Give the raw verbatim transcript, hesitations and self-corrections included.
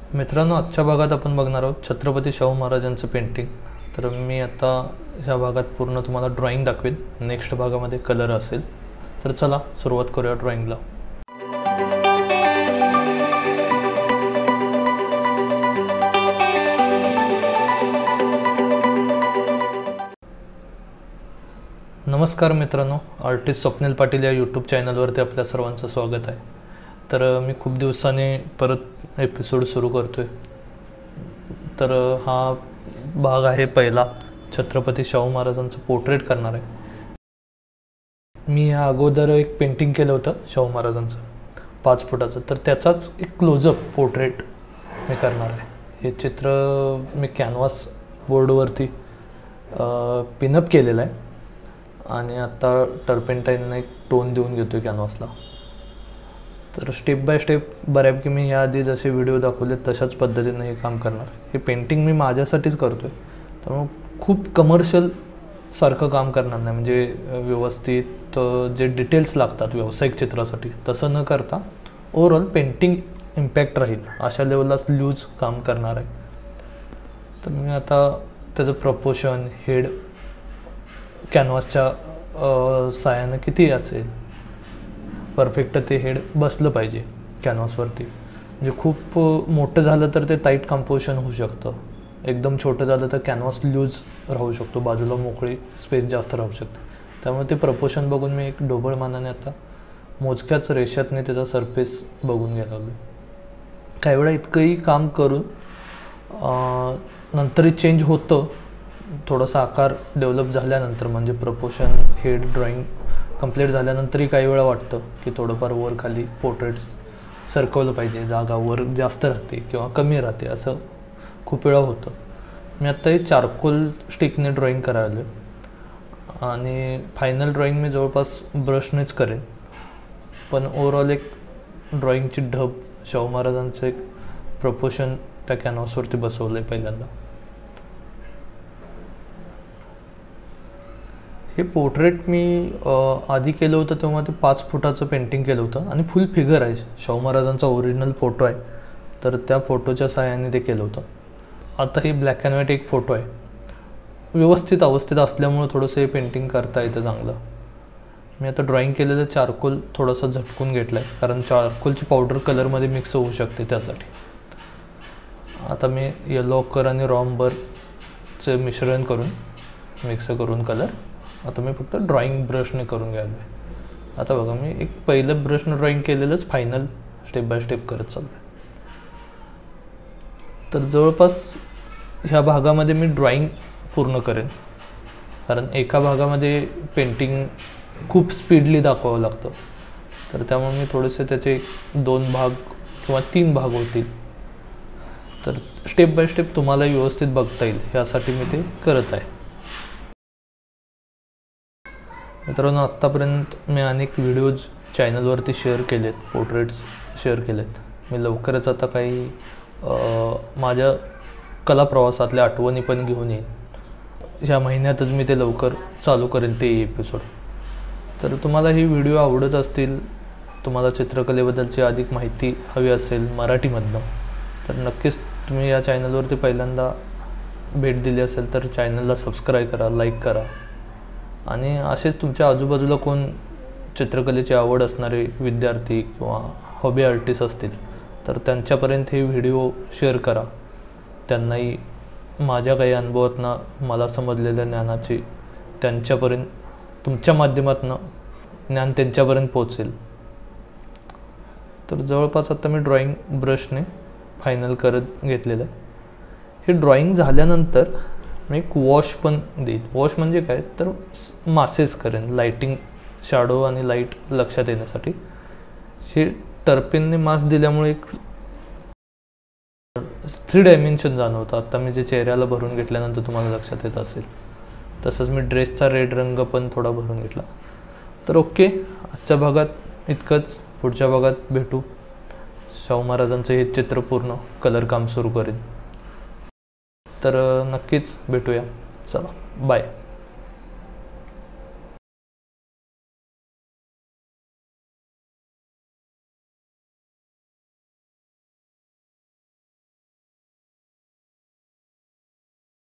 मित्रांनो, आजच्या भागात आपण बघणार आहोत छत्रपती शाहू महाराजांचं पेंटिंग. तर मी आता ह्या भागात पूर्ण तुम्हाला ड्रॉइंग दाखवेन. नेक्स्ट भागामध्ये कलर असेल. तर चला सुरुवात करूया ड्रॉइंगला. नमस्कार मित्रांनो, आर्टिस्ट स्वप्नील पाटील या यूट्यूब चॅनलवरती आपल्या सर्वांचं स्वागत आहे. तर मी खूप दिवसांनी परत एपिसोड सुरू करतो आहे. तर हा भाग आहे पहिला, छत्रपती शाहू महाराजांचं पोर्ट्रेट करणार आहे. मी या अगोदर एक पेंटिंग केलं होतं शाहू महाराजांचं पाच फुटाचं, तर त्याचाच एक क्लोजअप पोर्ट्रेट मी करणार आहे. हे चित्र मी कॅनव्हास बोर्डवरती पिनअप केलेलं आहे आणि आता टर्पेंटाईननं एक टोन देऊन घेतो आहे कॅनव्हासला. तर स्टेप बाय स्टेप बऱ्यापैकी मी ह्याआधी जसे व्हिडिओ दाखवले तशाच पद्धतीने हे काम करणार. हे पेंटिंग मी माझ्यासाठीच करतो आहे, त्यामुळे खूप कमर्शियल सारखं काम करणार नाही. म्हणजे व्यवस्थित जे डिटेल्स लागतात व्यावसायिक चित्रासाठी तसं न करता ओव्हरऑल पेंटिंग इम्पॅक्ट राहील अशा लेवललाच लूज काम करणार आहे. तर मी आता त्याचं प्रपोर्शन, हेड कॅनव्हासच्या साहाय्यानं किती असेल, परफेक्ट ते हेड बसलं पाहिजे कॅनव्हासवरती. म्हणजे खूप मोठं झालं तर ते टाईट कंपोजिशन होऊ शकतं, एकदम छोटं झालं तर कॅनव्हास लूज राहू शकतो, बाजूला मोकळी स्पेस जास्त राहू शकते. त्यामुळे ते प्रपोर्शन बघून मी एक ढोबळ मानाने आता मोजक्याच रेषातने त्याचा सरफेस बघून घ्यायला लागलो. काही वेळा इतकंही काम करून नंतरही चेंज होतं, थोडासा आकार डेव्हलप झाल्यानंतर, म्हणजे प्रपोर्शन, हेड, ड्रॉइंग कंप्लीट झाल्यानंतरही काही वेळा वाटतं की थोडंफार वर खाली पोर्ट्रेट्स सरकवलं पाहिजे, जागा वर जास्त राहते किंवा कमी राहते, असं खूप वेळा होतं. मी आत्ता हे चारकोल स्टिकने ड्रॉइंग करायला आणि फायनल ड्रॉइंग मी जवळपास ब्रशनेच करेन. पण ओव्हरऑल एक ड्रॉइंगची ढब, शाहू महाराजांचं एक प्रपोर्शन त्या कॅनव्हासवरती बसवलं आहे पहिल्यांदा. हे पोर्ट्रेट मी आधी केलं होतं तेव्हा ते पाच फुटाचं पेंटिंग केलं होतं आणि फुल फिगर आहे. शाहू महाराजांचा ओरिजिनल फोटो आहे, तर त्या फोटोच्या साहाय्याने ते केलं होतं. आता हे ब्लॅक अँड व्हाईट एक फोटो आहे. व्यवस्थित अवस्थेत असल्यामुळं थोडंसं हे पेंटिंग करता येतं चांगलं. मी आता ड्रॉइंग केलेलं चारकोल थोडंसं झटकून घेतलं आहे, कारण चारकोलची पावडर कलरमध्ये मिक्स होऊ शकते त्यासाठी. आता मी येलो ऑकर आणि रॉम्बरचे मिश्रण करून मिक्स करून कलर आता मी फक्त ड्रॉइंग ब्रशने करून घ्यायला आहे. आता बघा, मी एक पहिलं ब्रशनं ड्रॉइंग केलेलंच फायनल स्टेप बाय स्टेप करत चाललो आहे. तर जवळपास ह्या भागामध्ये मी ड्रॉइंग पूर्ण करेन, कारण एका भागामध्ये पेंटिंग खूप स्पीडली दाखवावं लागतं. तर त्यामुळे मी थोडेसे त्याचे दोन भाग किंवा तीन भाग होतील. तर स्टेप बाय स्टेप तुम्हाला व्यवस्थित बघता येईल ह्यासाठी मी ते करत आहे. मित्रांनो, आत्तापर्यंत मी अनेक व्हिडिओज चॅनलवरती शेअर केलेत, पोर्ट्रेट्स शेअर केलेत. मी लवकरच आता काही माझ्या कला प्रवासातल्या आठवणी पण घेऊन येईन. ह्या महिन्यातच मी ते लवकर चालू करेन ते एपिसोड. तर तुम्हाला ही व्हिडिओ आवडत असतील, तुम्हाला चित्रकलेबद्दलची अधिक माहिती हवी असेल मराठीमधनं, तर नक्कीच तुम्ही या चॅनलवरती पहिल्यांदा भेट दिली असेल तर चॅनलला सबस्क्राईब करा, लाईक करा. आणि असेच तुमच्या आजूबाजूला कोण चित्रकलेची आवड असणारे विद्यार्थी किंवा हॉबी आर्टिस्ट असतील तर त्यांच्यापर्यंत हे व्हिडिओ शेअर करा. त्यांनाही माझ्या काही अनुभवातनं मला समजलेल्या ज्ञानाची त्यांच्यापर्यंत, तुमच्या माध्यमातून ज्ञान त्यांच्यापर्यंत पोचेल. तर जवळपास आता मी ड्रॉइंग ब्रशने फायनल करत घेतलेलं आहे. हे ड्रॉइंग झाल्यानंतर मी एक वॉश पण देईन. वॉश म्हणजे काय, तर मासेस करेन, लाईटिंग, शॅडो आणि लाईट लक्षात येण्यासाठी. हे टर्पेनने मास दिल्यामुळे एक थ्री डायमेन्शन जाणवतं. आता मी जे चेहऱ्याला भरून घेतल्यानंतर तुम्हाला लक्षात येत असेल. तसंच मी ड्रेसचा रेड रंग पण थोडा भरून घेतला. तर ओके, आजच्या भागात इतकंच. पुढच्या भागात भेटू. शाहू महाराजांचं हे चित्र पूर्ण कलर काम सुरू करेन. तर नक्कीच भेटूया. चला, बाय.